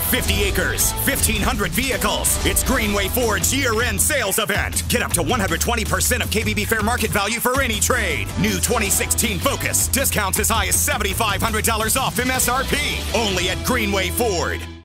50 acres, 1,500 vehicles. It's Greenway Ford's year-end sales event. Get up to 120% of KBB fair market value for any trade. New 2016 Focus. Discounts as high as $7,500 off MSRP. Only at Greenway Ford.